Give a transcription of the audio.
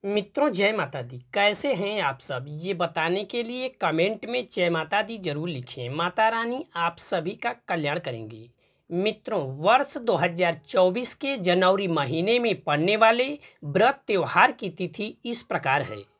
मित्रों, जय माता दी। कैसे हैं आप सब, ये बताने के लिए कमेंट में जय माता दी जरूर लिखें। माता रानी आप सभी का कल्याण करेंगी। मित्रों, वर्ष 2024 के जनवरी महीने में पड़ने वाले व्रत त्योहार की तिथि इस प्रकार है।